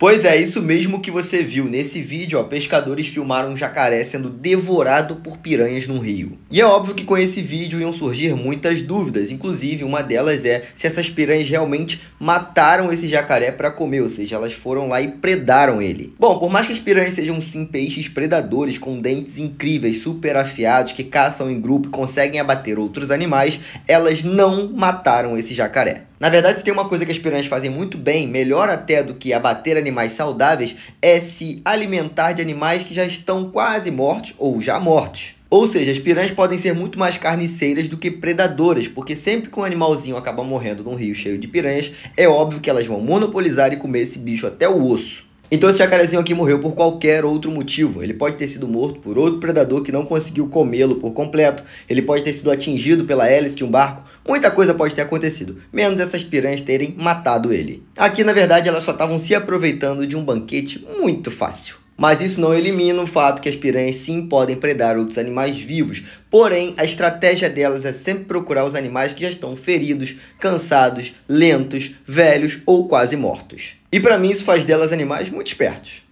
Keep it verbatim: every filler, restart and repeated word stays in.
Pois é, isso mesmo que você viu. Nesse vídeo, ó, pescadores filmaram um jacaré sendo devorado por piranhas num rio. E é óbvio que com esse vídeo iam surgir muitas dúvidas, inclusive uma delas é se essas piranhas realmente mataram esse jacaré para comer, ou seja, elas foram lá e predaram ele. Bom, por mais que as piranhas sejam sim peixes predadores com dentes incríveis, super afiados, que caçam em grupo e conseguem abater outros animais, elas não mataram esse jacaré. Na verdade, se tem uma coisa que as piranhas fazem muito bem, melhor até do que abater animais saudáveis, é se alimentar de animais que já estão quase mortos ou já mortos. Ou seja, as piranhas podem ser muito mais carniceiras do que predadoras, porque sempre que um animalzinho acaba morrendo num rio cheio de piranhas, é óbvio que elas vão monopolizar e comer esse bicho até o osso. Então esse jacarezinho aqui morreu por qualquer outro motivo. Ele pode ter sido morto por outro predador que não conseguiu comê-lo por completo. Ele pode ter sido atingido pela hélice de um barco. Muita coisa pode ter acontecido, menos essas piranhas terem matado ele. Aqui, na verdade, elas só estavam se aproveitando de um banquete muito fácil. Mas isso não elimina o fato que as piranhas sim podem predar outros animais vivos. Porém, a estratégia delas é sempre procurar os animais que já estão feridos, cansados, lentos, velhos ou quase mortos. E para mim isso faz delas animais muito espertos.